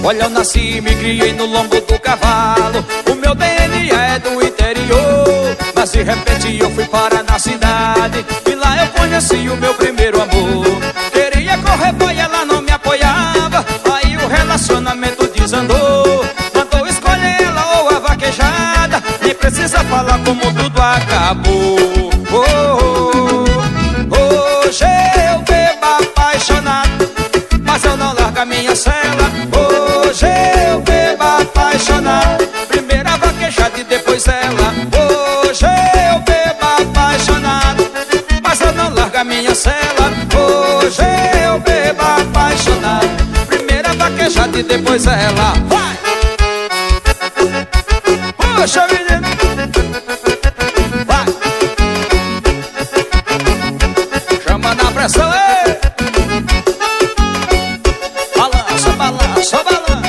Olha, eu nasci e me criei no lombo do cavalo. O meu DNA é do interior, mas de repente eu fui parar na cidade. E lá eu conheci o meu primeiro amor. Queria correr boy, ela não me apoiava. Aí o relacionamento desandou. Mandou escolher ela ou a vaquejada. Nem precisa falar como tudo acabou. Hoje eu bebo apaixonado, mas eu não largo a minha cela. Hoje eu bebo apaixonado, primeira vaquejada e depois ela. Hoje eu bebo apaixonado, mas eu não largo a minha cela. Hoje eu bebo apaixonado, primeira vaquejada e depois ela. Vai! Poxa, menino! Vai! Chama na pressão, ei! Balança, balança, balança.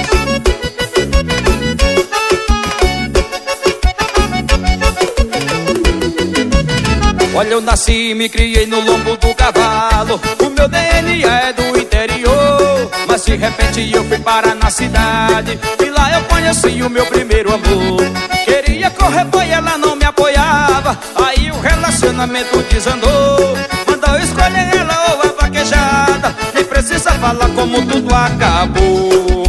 Olha, eu nasci e me criei no lombo do cavalo. O meu DNA é do interior, mas de repente eu fui parar na cidade. E lá eu conheci o meu primeiro amor. Queria correr boy, ela não me apoiava. Aí o relacionamento desandou. Mandou escolher ela ou a vaquejada. Nem precisa falar como tudo acabou.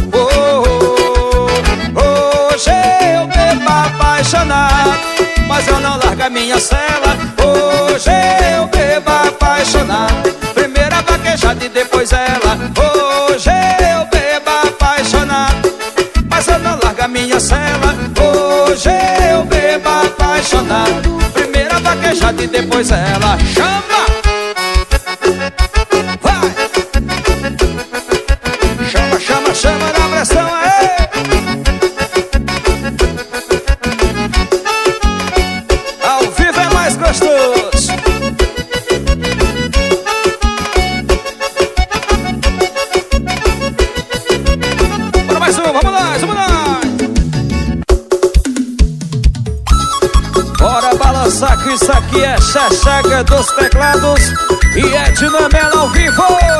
Hoje eu bebo apaixonado, mas eu não largo a minha cela. Hoje eu bebo apaixonado, primeira vaquejada e depois ela. Hoje eu bebo apaixonado, mas eu não largo a minha cela. Hoje eu bebo apaixonado, primeira vaquejada e depois ela. Chama! Vai! Chama, chama, chama na pressão, aí! Ao vivo é mais gostoso. Bora mais um, vamos lá, vamos lá. Bora balançar que isso aqui é Xaxaga dos Teclados e é Dinamela ao vivo.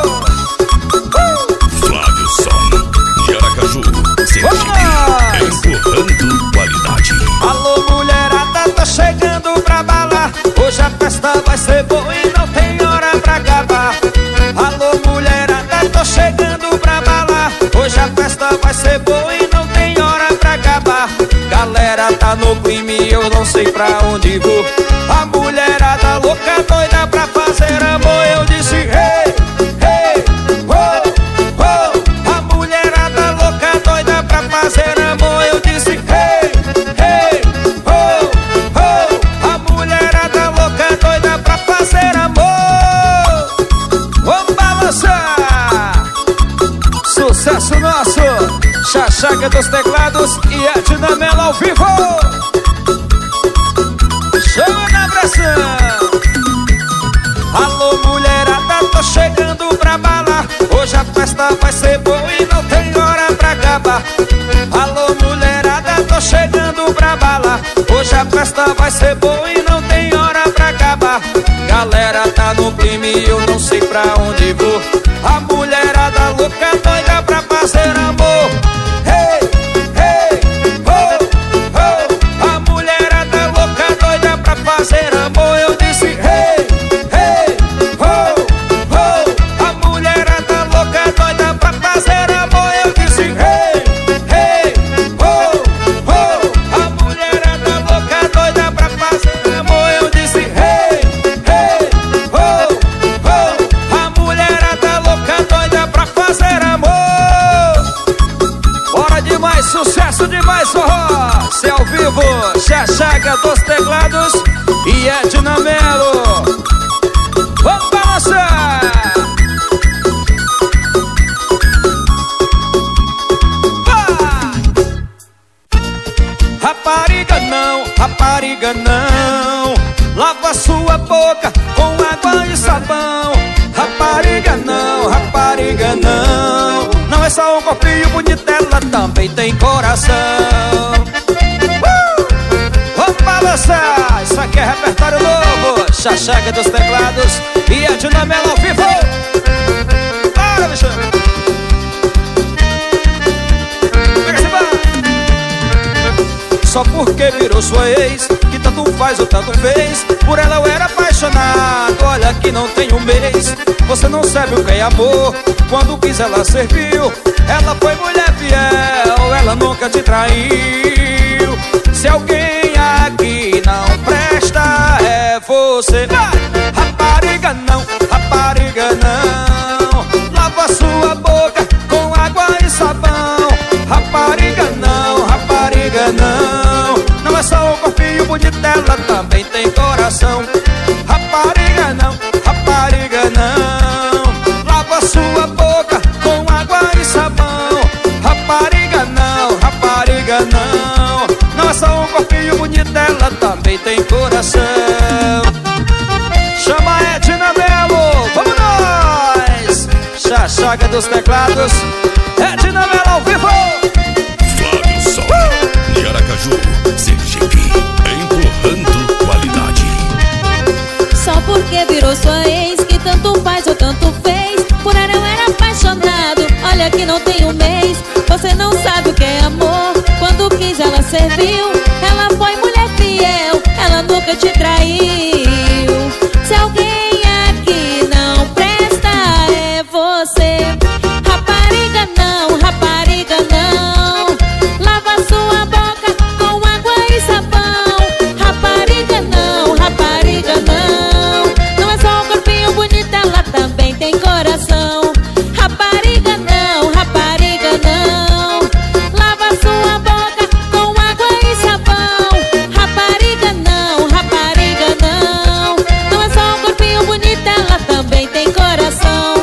Flávio Som de Aracaju, Sergipe, empurrando qualidade. Alô mulherada, tá chegando pra balar. Hoje a festa vai ser boa e não tem hora pra acabar. Alô mulherada, tô chegando pra balar. Hoje a festa vai ser boa e não tem hora pra acabar. Galera tá no clima e eu não sei pra onde vou. A mulherada louca doida pra fazer amor. Eu disse hey, hey, oh, oh. A mulherada louca doida pra fazer amor. Eu disse hey, hey, oh, oh. A mulherada louca doida pra fazer amor. Vamos balançar. Sucesso nosso, Xaxaga dos Teclados e a Dinamela ao vivo. Chama na pressão. Alô mulherada, tô chegando pra balar. Hoje a festa vai ser boa e não tem hora pra acabar. Alô mulherada, tô chegando pra balar. Hoje a festa vai ser boa e não tem hora pra acabar. Galera tá no clima e eu não sei pra onde vou. A mulherada louca doida pra fazer amor. Hey, hey, oh, oh. A mulherada louca doida pra fazer amor. Eu disse hey, hey, oh, oh. A mulherada louca doida pra fazer amor. Eu disse hey, hey, oh, oh. A mulherada louca doida pra fazer amor. Eu disse hey, hey, oh, oh. A mulherada louca doida pra fazer amor. Bora demais, sucesso demais, forró. Se ao vivo, Xaxaga dos Teclados e é Dinamelo. Vamos balançar. Vai! Rapariga não, lava sua boca com água e sabão. Rapariga não, não é só um corpinho bonito, ela também tem coração. Vamos balançar, isso aqui é repertório novo, Xaxaga dos Teclados e a Dinamela ao vivo. Bora, bicho! só porque virou sua ex, que tanto faz ou tanto fez. Por ela eu era apaixonado, olha que não tem um mês. Você não sabe o que é amor, quando quis ela serviu. Ela foi mulher fiel, ela nunca te traiu. Se alguém aqui não presta, é você. Vai! Rapariga não, rapariga não. Lava sua boca com água e sabão. Rapariga não, rapariga não. Não é só o corpinho bonito, ela também tem coração. Rapariga não, rapariga não. Lava sua boca com água e sabão. Rapariga não, rapariga não. Não é só um corpinho bonito, ela também tem coração. Chama Edna Melo, vamos nós! Chachaga dos teclados, Edna Melo ao vivo. Flávio Sol, de Aracaju, Sergipe, empurrando qualidade. Só porque virou sua ex, que tanto faz ou tanto fez. Por ela eu era apaixonado, olha que não tem um mês. Você não sabe o que é amor, quando quis ela serviu. Ela foi mulher fiel, ela nunca te traiu. Se alguém aqui não presta, é você. Rapariga não, rapariga não. Lava sua boca com água e sabão. Rapariga não, rapariga não. Não é só um corpinho bonito, ela também tem coração. Rapariga não, rapariga não. Lava sua boca com água e sabão. Rapariga não, rapariga não. Não é só um corpinho bonito, ela também tem coração.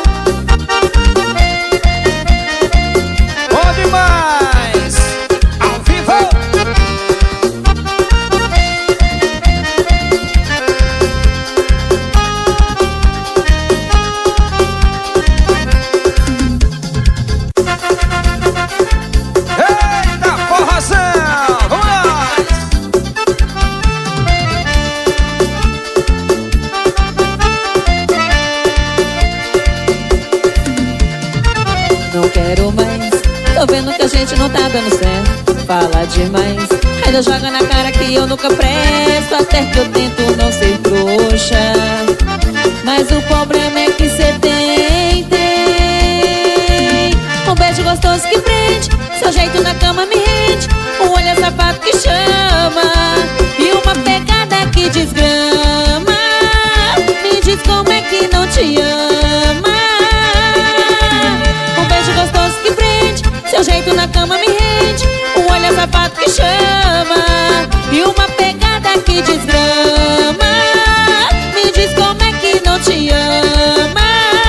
Bom demais! Ao vivo! Eita, forrozão! Vamos nós! Não quero mais, tô vendo que a gente não tá dando certo. Fala demais, ainda joga na cara que eu nunca presto. Até que eu tento não ser trouxa, mas o problema é que cê tem. Um beijo gostoso que prende, seu jeito na cama me rende. Um olhar safado que chama e uma pegada que desgrama. Me diz como é que não te ama. Um beijo gostoso que prende, seu jeito na cama me rende. Um olhar safado que chama e uma pegada que desgrama. Me diz como é que não te ama.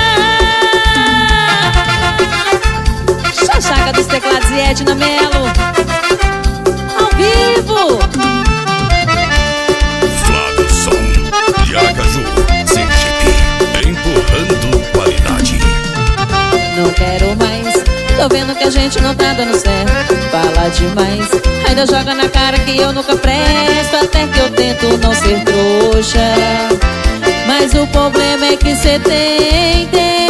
Chachaga dos teclados e Edna Melo ao vivo. Flávio Sol, de Aracaju, Sergipe, empurrando qualidade. Não quero mais, tô vendo que a gente não tá dando certo. Fala demais, ainda joga na cara que eu nunca presto. Até que eu tento não ser trouxa, mas o problema é que cê tem.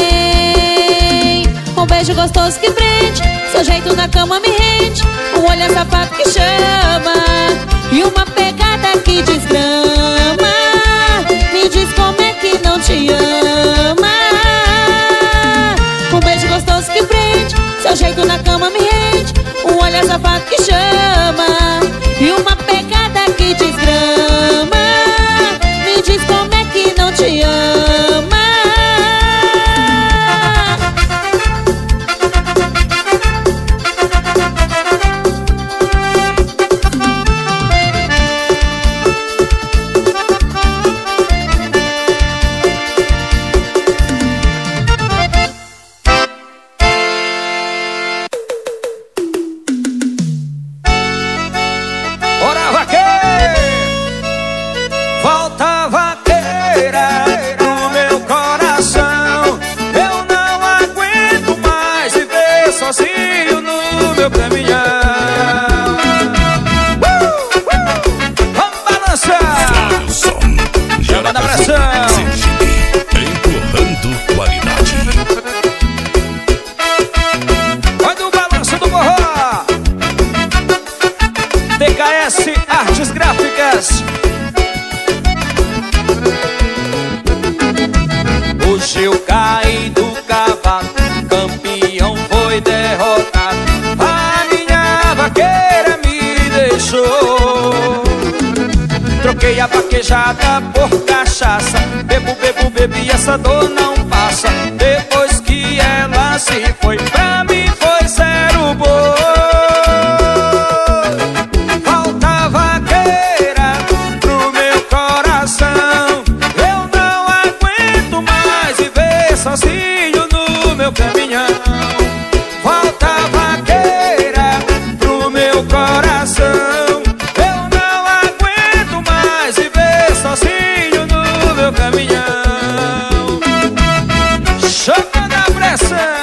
Um beijo gostoso que prende, seu jeito na cama me rende. Um olhar safado que chama e uma pegada que desgrama. Me diz como é que não te ama. Um beijo gostoso que prende, seu jeito na cama me rende. Um olhar safado que chama e uma pegada que desgrama. Me diz como é que não te ama. Hoje eu caí do cavalo, campeão foi derrotado. A minha vaqueira me deixou. Troquei a vaquejada por cachaça. Bebo, bebo, bebo e essa dor não passa. Depois que ela se foi, pra mim foi zero boi. Falta vaqueira pro meu coração. Eu não aguento mais viver sozinho no meu caminhão. Falta vaqueira pro meu coração. Eu não aguento mais viver sozinho no meu caminhão. Chama na pressão.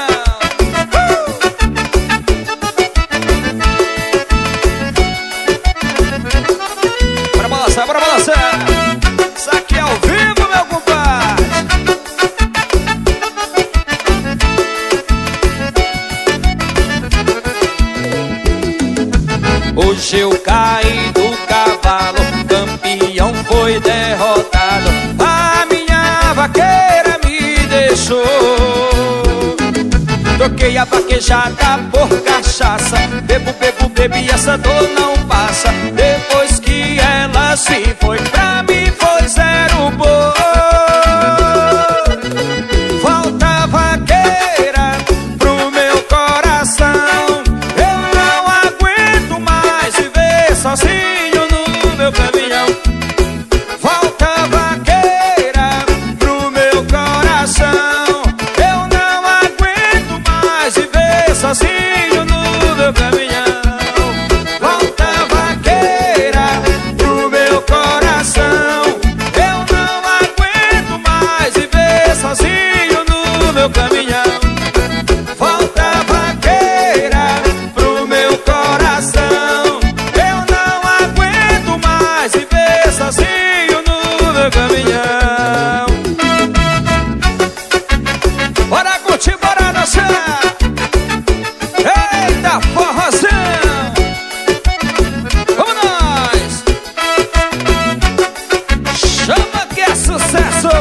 Bora balançar, bora balançar. Isso aqui é ao vivo, meu compadre. Hoje eu caí do cavalo, campeão foi derrotado. A minha vaqueira me deixou. Troquei a vaquejada por cachaça. Bebo, bebo, bebo e essa dor não passa. Depois que ela se foi, pra mim foi zero boi. Falta vaqueira pro meu coração. Eu não aguento mais viver sozinho no meu caminhão. Falta vaqueira pro meu coração. Eu não aguento mais viver sozinho no meu caminhão. Falta vaqueira pro meu coração. Eu não aguento mais viver sozinho no meu caminhão. Falta vaqueira pro meu coração. Eu não aguento mais viver sozinho no meu caminhão. Bora curtir, bora dançar. Eita, forrozão. Vamos nós. Chama que é sucesso.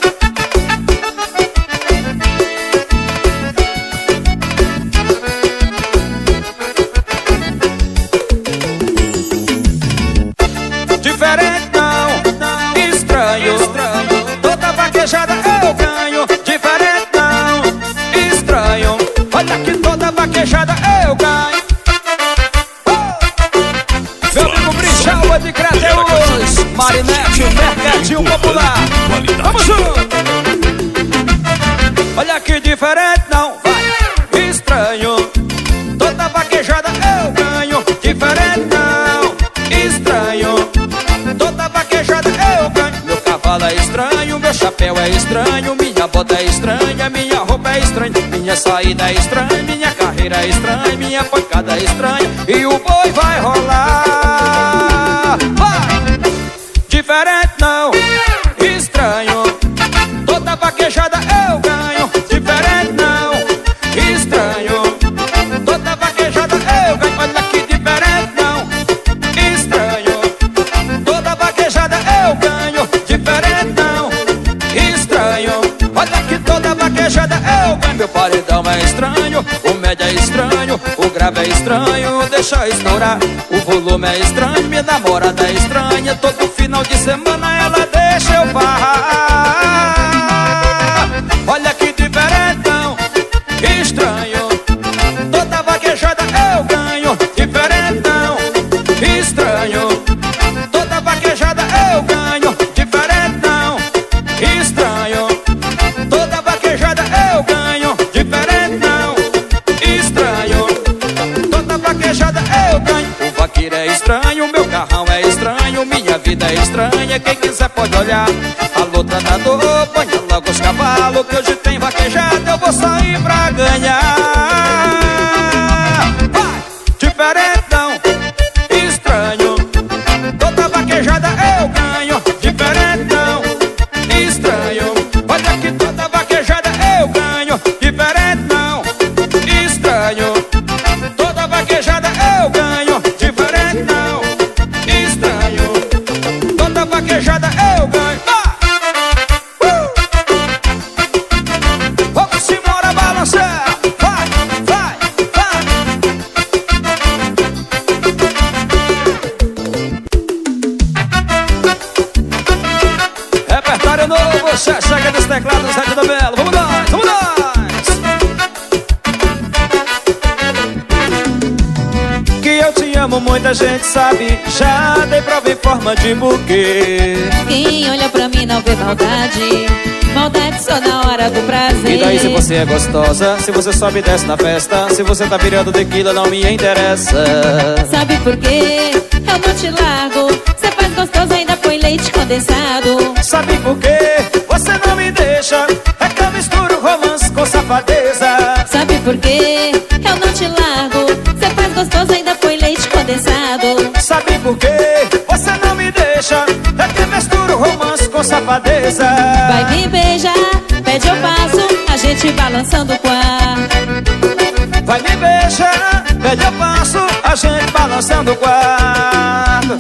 Diferente não, estranho. Toda vaquejada eu ganho. Diferente não, estranho. Olha que toda vaquejada eu ganho. Meu amigo Brinchal de Crateus, Marinete, Mercadinho Popular. Vamos junto. Olha que diferente não, vai, estranho. Toda vaquejada eu ganho. Diferente não, estranho. Toda vaquejada eu ganho. Meu cavalo é estranho, meu chapéu é estranho, minha bota é estranha, minha roupa é estranha, minha saída é estranha, minha carreira é estranha, minha pancada é estranha e o boi vai rolar. Vai! Diferente não, estranho. Toda vaquejada eu ganho. Diferente não, estranho. Toda vaquejada eu ganho. Olha que diferente não, estranho. Toda vaquejada eu ganho. Diferente não, estranho. Olha que toda vaquejada eu ganho. Meu paredão é estranho, o médio é estranho, o grave é estranho, deixa estourar. O volume é estranho, minha namorada é estranha. Todo final de semana ela deixa eu farrar. Olha que diferente não, estranho. Toda vaquejada eu ganho. Diferente não, estranho. Toda vaquejada eu ganho. Diferente não, estranho. Toda vaquejada eu ganho. Diferente não, estranho. Toda vaquejada eu ganho. O vaqueiro é estranho, meu carrão é estranho, minha vida é estranha, quem quiser pode olhar. Alô, tratador, ponha logo os cavalos, que hoje tem vaquejada, eu vou sair pra ganhar. Vai! Diferente não, estranho. Toda vaquejada eu ganho. Diferente não, estranho. Olha que toda vaquejada eu ganho. Diferente não, estranho. Toda vaquejada eu ganho. Diferente não, estranho. Toda vaquejada eu ganho. muita gente sabe, já dei prova em forma de buquê. Quem olha pra mim não vê maldade, maldade só na hora do prazer. E daí se você é gostosa, se você sobe e desce na festa, se você tá virando tequila não me interessa. Sabe por quê? Eu não te largo, cê faz gostoso, ainda põe leite condensado. Sabe por quê? Você não me deixa, é que eu misturo romance com safadeza. Sabe por quê? Eu não te largo, cê faz gostoso, ainda põe leite condensado. Sabe por quê? Você não me deixa, é que eu misturo romance com safadeza. Vai me beijar, pede eu passo, a gente balançando o quarto. Vai me beijar, pede eu passo, a gente balançando o quarto.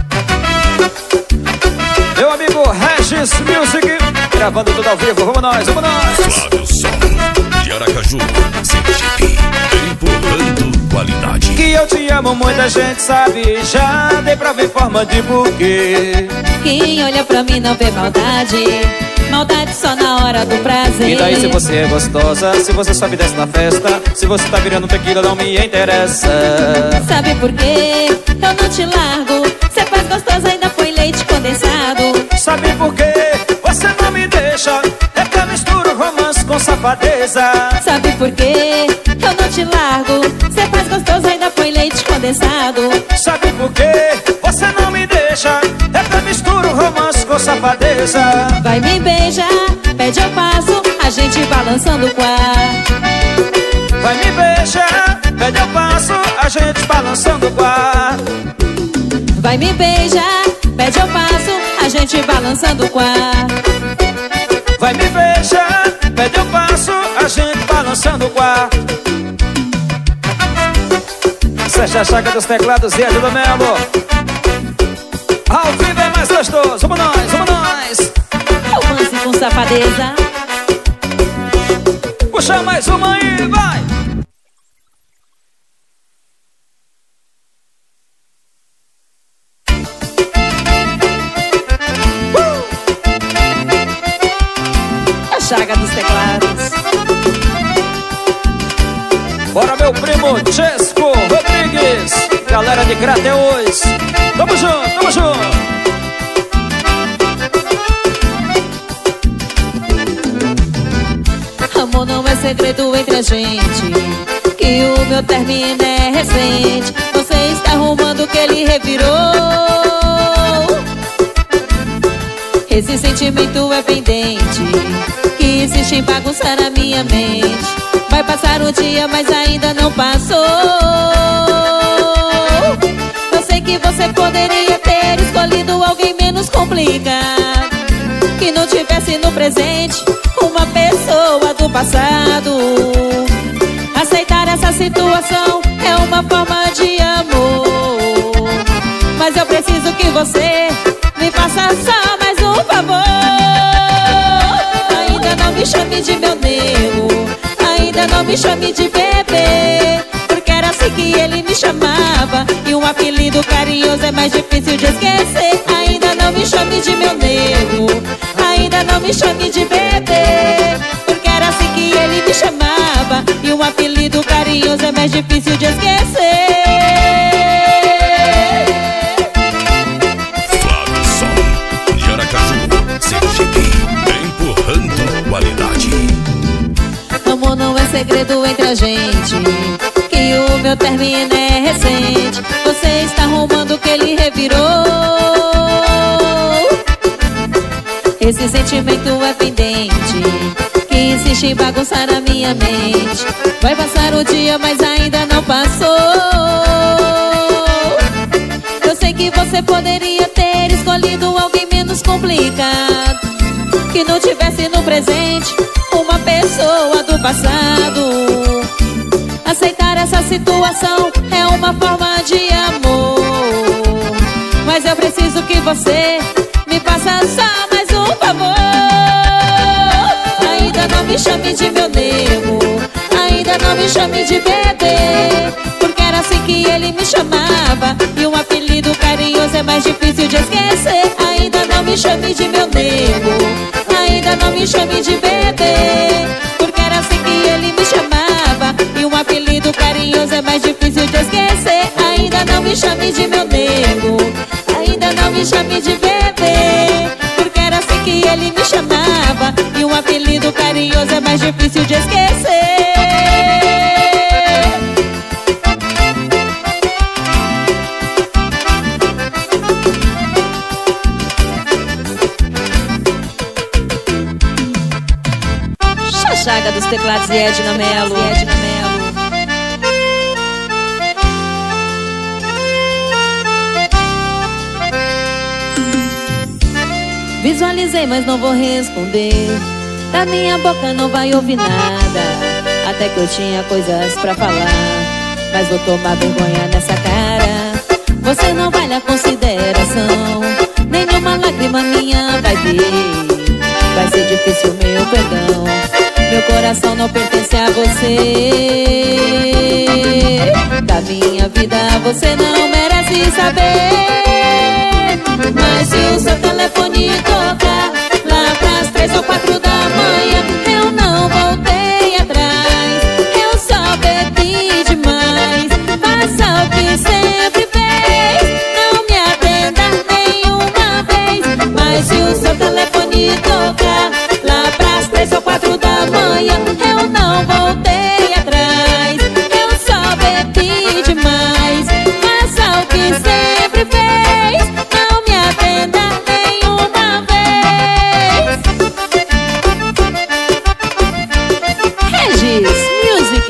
Meu amigo Regis Music, gravando tudo ao vivo, vamos nós, vamos nós. Flávio Som de Aracaju, Sergipe, empurrando qualidade. Que eu te amo, muita gente sabe, já dei prova em forma de buquê. Quem olha pra mim não vê maldade, maldade só na hora do prazer. E daí se você é gostosa, se você sobe e desce na festa, se você tá virando tequila não me interessa. Sabe por quê? Eu não te largo, cê faz gostoso, ainda põe leite condensado. Sabe por quê? Você não me deixa, é que eu misturo romance com safadeza. Sabe por quê? Eu não te largo, cê faz gostoso, ainda põe leite condensado. Sabe por quê? Você não me deixa, é que eu misturo romance com safadeza. Vai me beijar, pede eu passo, a gente balançando o quarto. Vai me beijar, pede eu passo, a gente balançando o quarto. Vai me beijar, pede eu passo, a gente balançando o quarto. Vai me beijar, pede eu passo, a gente balançando o quarto. Sérgio Chaga dos teclados e Ajuda Melo. Ao vivo é mais gostoso, vamos nós, vamos nós. Romance com safadeza. Puxa mais uma aí, vai. A Chaga dos teclados. Bora meu primo Chesco Rodrigues, galera de Crateus. Tamo junto, tamo junto. Amor, não é segredo entre a gente, que o meu término é recente. Você está arrumando que ele revirou. Esse sentimento é pendente, que insiste em bagunçar a minha mente. Vai passar o dia, mas ainda não passou. Eu sei que você poderia ter escolhido alguém menos complicado, que não tivesse no presente uma pessoa do passado. Aceitar essa situação é uma forma de amor, mas eu preciso que você me faça só mais um favor. Ainda não me chame de meu nego, ainda não me chame de bebê, porque era assim que ele me chamava, e um apelido carinhoso é mais difícil de esquecer. Ainda não me chame de meu nego, ainda não me chame de bebê, porque era assim que ele me chamava, e um apelido carinhoso é mais difícil de esquecer. Flávio Som de Aracaju, Sergipe, empurrando qualidade. Amor, não é segredo entre a gente, que o meu término é recente. Você está arrumando que ele revirou. Esse sentimento é pendente, que insiste em bagunçar a minha mente. Vai passar o dia, mas ainda não passou. Eu sei que você poderia ter escolhido alguém menos complicado, que não tivesse no presente uma pessoa do passado. Aceitar essa situação é uma forma de amor, mas eu preciso que você me faça só mais um favor. Ainda não me chame de meu nego, ainda não me chame de bebê, porque era assim que ele me chamava, e um apelido carinhoso é mais difícil de esquecer. Ainda não me chame de meu nego, ainda não me chame de bebê, porque era assim que ele me chamava, e um apelido carinhoso é mais difícil de esquecer. Ainda não me me chame de meu nego, ainda não me chame de bebê, porque era assim que ele me chamava, e um apelido carinhoso é mais difícil de esquecer. Chaga dos teclados e Edna Mello. Visualizei, mas não vou responder. Da minha boca não vai ouvir nada. Até que eu tinha coisas pra falar, mas vou tomar vergonha nessa cara. Você não vale a consideração, nenhuma lágrima minha vai ver. Vai ser difícil meu perdão, meu coração não pertence a você. Da minha vida você não merece saber. Mas se o seu telefone tocar lá pras 3 ou 4 da manhã, eu não voltei atrás, eu só bebi demais. Faça o que sempre fez, não me atenda nenhuma vez. Mas se o seu telefone tocar lá pras 3 ou 4 da manhã, eu não voltei atrás, eu só bebi demais. Faça o que sempre fez, não me atenda nenhuma vez. Regis Music.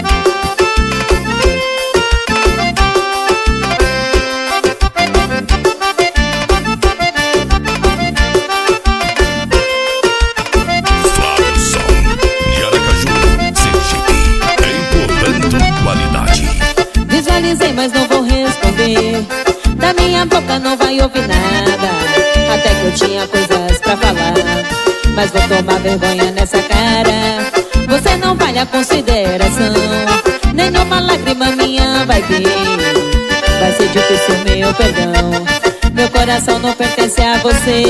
Visualizei, mas não vou responder. Da minha boca não vai ouvir nada. Até que eu tinha coisas pra falar, mas vou tomar vergonha nessa cara. Você não vale a consideração, nenhuma lágrima minha vai ver. Vai ser difícil meu perdão, meu coração não pertence a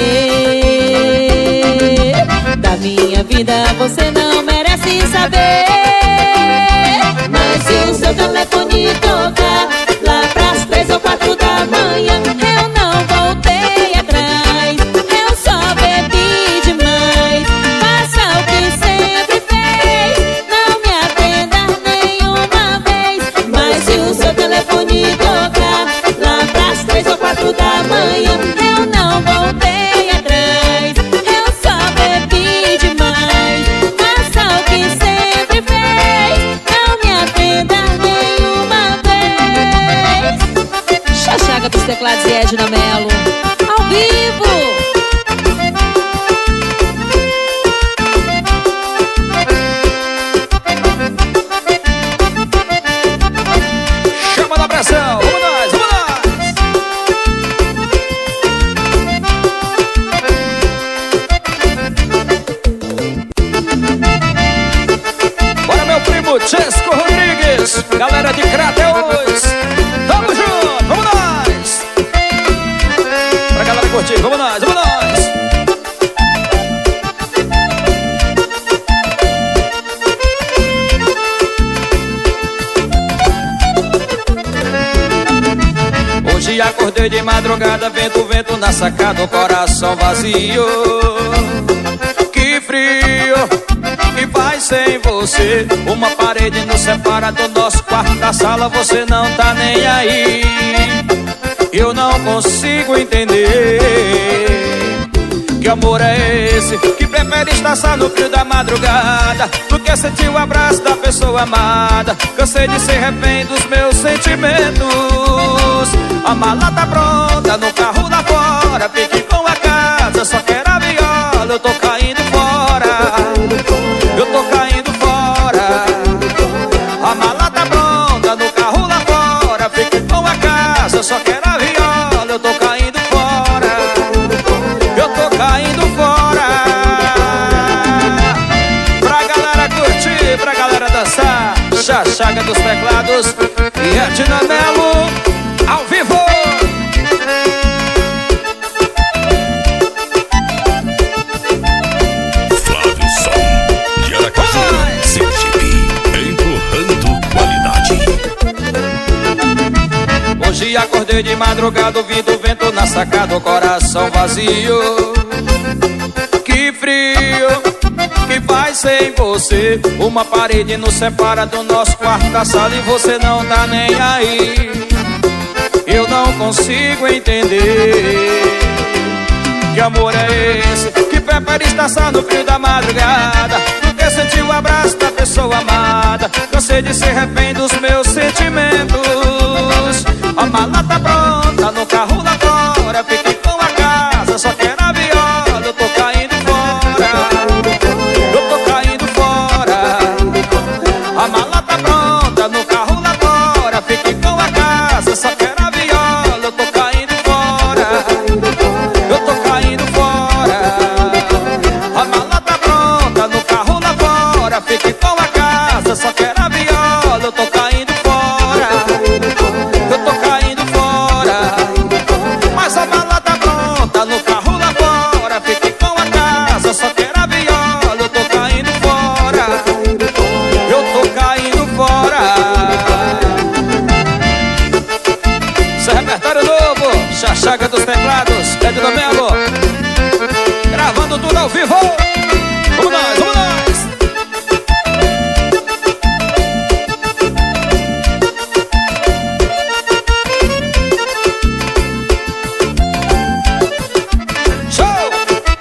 você. Da minha vida você não merece saber. Mas se o seu telefone tocar lá pras 3 ou 4 da manhã, eu não voltei atrás, eu só bebi demais. Faça o que sempre fez, não me atenda nenhuma vez. Mas se o seu telefone tocar lá pras 3 ou 4 da manhã, eu não voltei atrás, eu só bebi demais. Faça o que sempre fez, não me atenda nenhuma vez. Chachaga dos teclados e Edna Mello, ao vivo. Chama na pressão, vamos nós, vamos nós. Bora meu primo Chesco Rodrigues, galera de Crateus, tamo junto, vamos nós. Pra galera curtir, vamos nós, vamos nós. Hoje acordei de madrugada, vento, vento na sacada, o coração vazio. Que frio que faz sem você. Uma parede nos separa do nosso quarto da sala, você não tá nem aí. Eu não consigo entender que amor é esse que prefere estar só no frio da madrugada do que sentir o abraço da pessoa amada. Cansei de ser refém dos meus sentimentos. A mala tá pronta no carro lá fora, fique com a casa, só quero a viola. Eu tô caindo fora, eu tô caindo fora. A mala tá pronta no carro lá fora, fique com a casa, só quero a viola. Eu tô caindo fora, eu tô caindo fora. Pra galera curtir, pra galera dançar, Chachaga dos teclados e Edna Mello ao vivo. Flávio Som de Aracaju, Sergipe, empurrando qualidade. Hoje Hoje acordei de madrugada ouvindo o vento na sacada, o coração vazio. Que frio que vai sem você. Uma parede nos separa do nosso quarto da sala e você não tá nem aí. Eu não consigo entender que amor é esse que prefere estar só no frio da madrugada do que sentir o abraço da pessoa amada. Cansei de ser refém dos meus sentimentos. A mala tá pronta no carro lá fora, fiquei com a casa, só quero a viola. Eu tô caindo fora, eu tô caindo fora. A mala tá pronta no carro lá fora, fiquei com a casa, só quero a viola. Eu tô caindo fora, eu tô caindo fora. A mala tá pronta no carro lá fora, fiquei com a casa, só quero a viola. Eu tô caindo fora, eu tô caindo fora. Mas a mala tá pronta no carro lá fora, fiquei com a casa, só quero a viola. Eu tô caindo fora, eu tô caindo fora. Esse repertório novo, Chachaga dos Teclados, Pedro do Melo, gravando tudo ao vivo. Vamos nós, vamos nós. Show!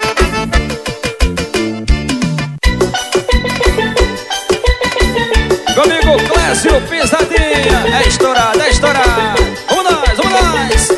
Comigo, Clécio Pisadinha. É estourado, é estourado. Vamos nós, vamos nós.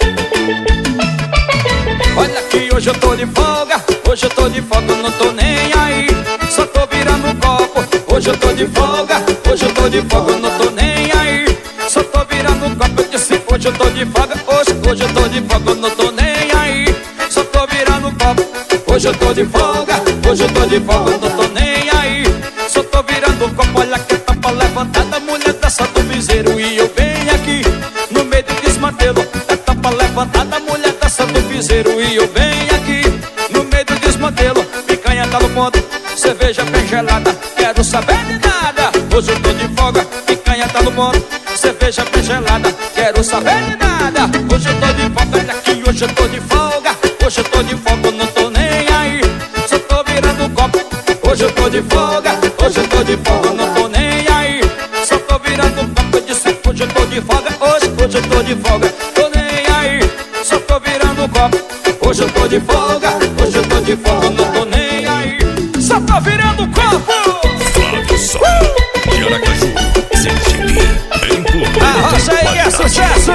Olha que hoje eu tô de folga, hoje eu tô de folga, eu não tô nem aí, só tô virando um copo. Hoje eu tô de folga, hoje eu tô de folga, eu não tô nem aí, só tô virando um copo. Eu disse hoje eu tô de folga, hoje eu tô de folga, eu não tô nem aí, só tô virando um copo. Hoje eu tô de folga, hoje eu tô de folga, eu não tô nem aí, só tô virando um copo. Olha que tapa levantada, mulher dessa do piseiro, e eu venho aqui no meio do desmantelo. É tapa levantada, mulher dessa do piseiro, e eu venho aqui no meio do desmantelo. Picanha tá no ponto, cerveja bem gelada, quero saber de nada. Hoje eu tô de folga, picanha tá no ponto, cerveja bem gelada, quero saber de nada. Hoje eu tô de folga, olha aqui, hoje eu tô de folga, hoje eu tô de folga, eu não tô nem aí, só tô virando um copo. Hoje eu tô de folga, hoje eu tô de folga, eu não tô nem aí, só tô virando um copo. Eu disse hoje eu tô de folga, hoje eu tô de folga, tô nem aí, só tô virando um copo. Hoje eu tô de folga, hoje eu tô de folga, eu não tô nem aí, só tô virando um copo. Flávio Som de Aracaju, Sergipe, em Porto. Arrocha aí que é sucesso.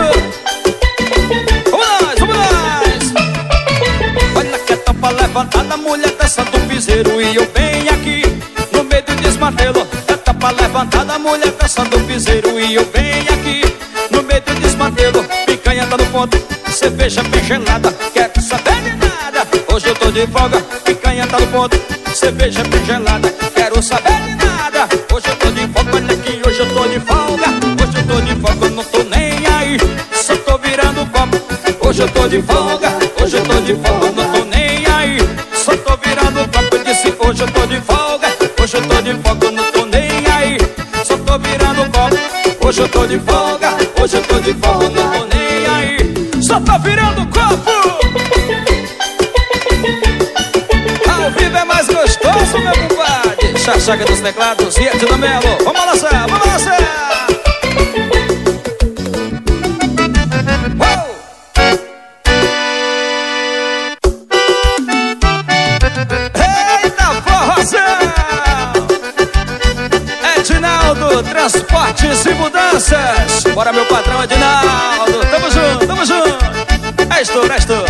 Vamos nós, vamos nós. Olha que tapa levantada, mulher dessa do piseiro, e eu venho aqui no meio do desmantelo. É tapa levantada, mulher dessa do piseiro, e eu venho aqui no meio do desmantelo. Picanha tá no ponto, cerveja bem gelada, quero saber de nada. Hoje eu tô de folga, picanha tá no ponto, cerveja bem gelada, quero saber de nada. Hoje eu tô de folga, olha aqui, hoje eu tô de folga, hoje eu tô de folga, eu não tô nem aí, só tô virando um copo. Hoje eu tô de folga, hoje eu tô de folga, eu não tô nem aí, só tô virando um copo. Eu disse hoje eu tô de folga, hoje eu tô de folga, eu não tô nem aí, só tô virando um copo. Hoje eu tô de folga, hoje eu tô de folga, eu não tô nem aí, só tô virando um copo. Ao vivo é mais gostoso, meu compadre. Chachaga dos Teclados, Pedro do Melo. Vamos lançar, vamos lançar. Eita forrozão! Edinaldo, Transportes e Mudanças. Bora, meu patrão Edinaldo. Tamo junto, tamo junto. É estouro, é estouro.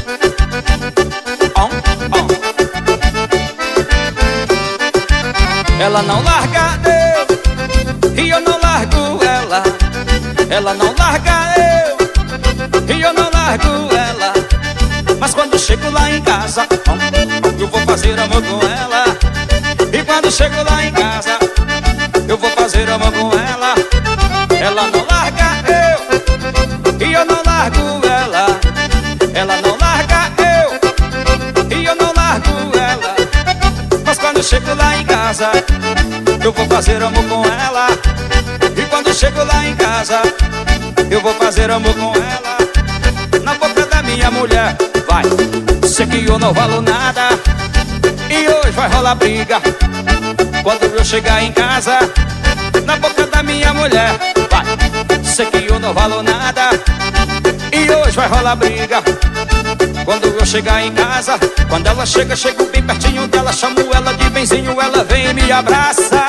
Ela não larga eu, e eu não largo ela. Ela não larga eu, e eu não largo ela. Mas quando chego lá em casa, eu vou fazer amor com ela. E quando chego lá em casa, eu vou fazer amor com ela. Ela não larga eu, e eu não largo ela. Ela não larga eu, e eu não largo ela. Mas quando chego lá em casa, eu vou fazer amor com ela. E quando chego lá em casa, eu vou fazer amor com ela na boca da minha mulher. Vai, sei que eu não valo nada e hoje vai rolar briga quando eu chegar em casa na boca da minha mulher. Vai, sei que eu não valo nada e hoje vai rolar briga quando eu chegar em casa. Quando ela chega, chego bem pertinho dela, chamo ela de benzinho, ela vem e me abraça.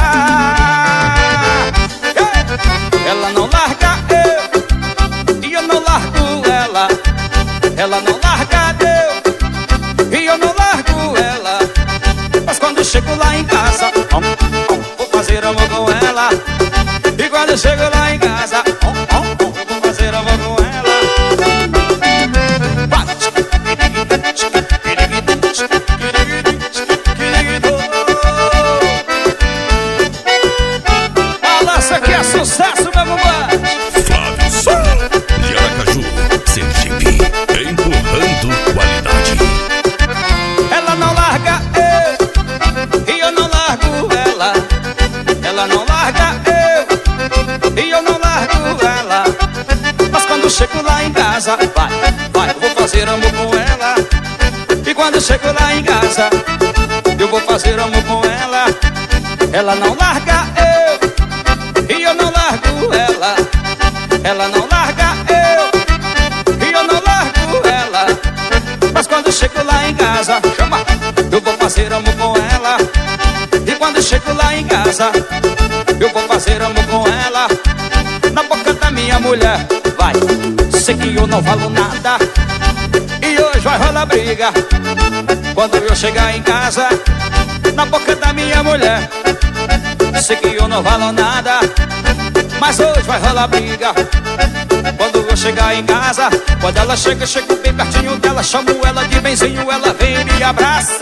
Ela não larga eu e eu não largo ela. Ela não larga eu e eu não largo ela. Mas quando eu chego lá em casa, vou fazer amor com ela. E quando eu chego lá em casa, vou fazer amor com ela. Balança que é sucesso, meu compadre. Flávio Som, de Aracaju, Sergipe, empurrando qualidade. Ela não larga eu e eu não largo ela. Ela não larga eu e eu não largo ela. Mas quando eu chego lá em casa, vai, eu vou fazer amor com ela. E quando eu chego lá em casa, eu vou fazer amor com ela. Ela não larga eu e eu não largo ela. Ela não larga eu e eu não largo ela. Mas quando eu chego lá em casa, chama, eu vou fazer amor com ela. E quando eu chego lá em casa, eu vou fazer amor com ela na boca da minha mulher. Vai, sei que eu não falo nada e hoje vai rolar briga quando eu chegar em casa na boca da minha mulher. Sei que eu não falo nada, mas hoje vai rolar briga quando eu chegar em casa. Quando ela chega, chego bem pertinho dela, chamo ela de benzinho, ela vem e me abraça.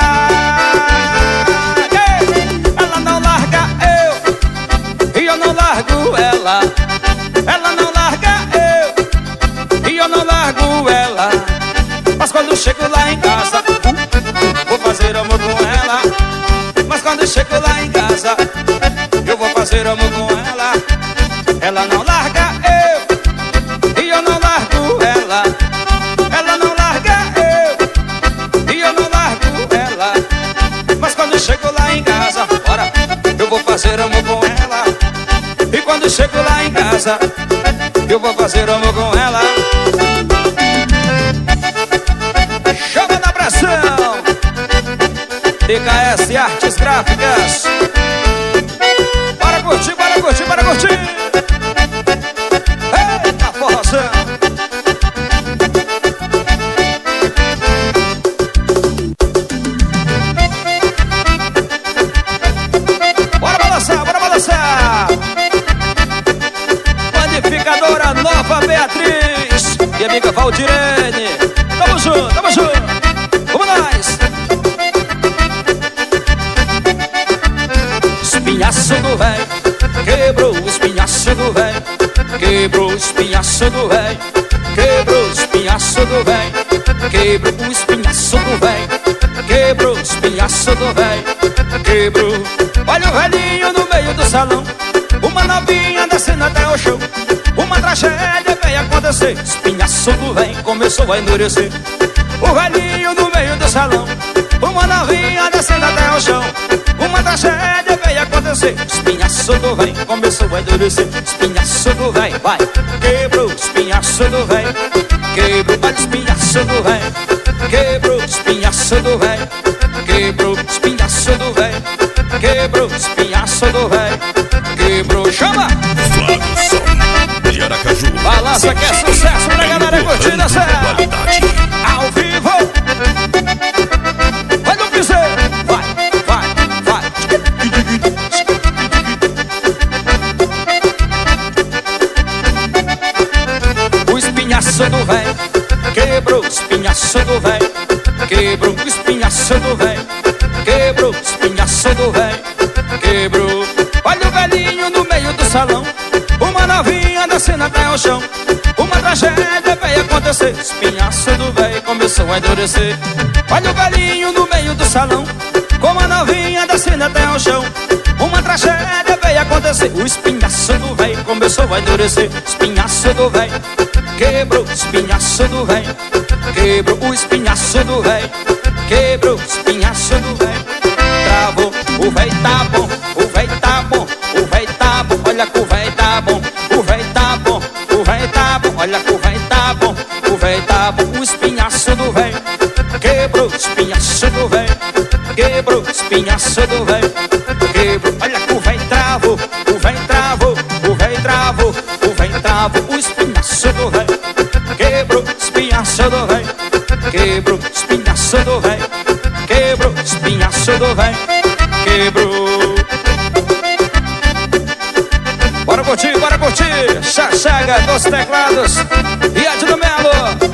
Ela não larga eu e eu não largo ela. Ela não larga eu e eu não largo ela. Mas quando eu chego lá em casa, vou fazer amor com ela. Mas quando eu chego lá em casa, eu vou fazer amor com ela. Ela não larga eu e eu não largo ela. Ela não larga eu e eu não largo ela. Mas quando eu chego lá em casa, bora, eu vou fazer amor com ela. E quando eu chego lá em casa, eu vou fazer amor com ela. Chama na pressão, DKS Artes Gráficas. Bora curtir, bora curtir, bora curtir. Eita forrozão. Bora balançar, bora balançar. Panificadora Nova Beatriz e amiga Valdirene. Tamo junto, tamo junto. Vamos nós. Espinhaço do véi, quebrou o espinhaço do véi. Quebrou o espinhaço do véi. Quebrou o espinhaço do véi. Quebrou o espinhaço do véi. Quebrou o espinhaço do véi. Quebrou. Olha o velhinho no meio do salão, uma novinha descendo até o chão. Uma tragédia veio acontecer, espinhaço do véi começou a endurecer. O velhinho no meio do salão, uma novinha descendo até o chão. Uma tragédia veio acontecer, espinhaço do véi começou a endurecer. Espinhaço do véi, vai, quebrou o espinhaço do véi. Quebrou, olha o espinhaço do véi. Quebrou o espinhaço do véi. Quebrou o espinhaço do véi. Quebrou o espinhaço do véi. Quebrou, chama! Flávio Som, de Aracaju, Balança que é sucesso pra galera curtindo essa qualidade. ao vivo. Vai no piseiro, vai, vai, vai. O espinhaço do véi quebrou o espinhaço do véi. Quebrou o espinhaço do véi. Quebrou o espinhaço do véi. Quebrou. Olha o velhinho no meio do salão, uma novinha descendo até o chão. Uma tragédia veio acontecer, espinhaço do véi começou a endurecer. Olha o velhinho no meio do salão, com uma novinha descendo até o chão. Uma tragédia veio acontecer, o espinhaço do véi começou começou a endurecer. Espinhaço do véi, quebrou o espinhaço do véi. Quebrou o espinhaço do véi. Quebrou o espinhaço do véi. Travou, o véi tá bom, o véi tá bom, o véi tá bom. Olha que o véi tá bom, o véi tá bom, o véi tá bom. Olha que o véi tá bom, o véi tá bom. O espinhaço do véi, quebrou o espinhaço do véi. Quebrou o espinhaço do véi. Quebrou, olha que o véi travou, o véi travou, o véi travou, o véi travou. O espinhaço do véi. Quebrou o espinhaço do véi. Quebrou o espinhaço do véi. Quebrou o espinhaço do véi. Quebrou. Bora curtir, bora curtir. Chachega dos teclados e Ed do Melo.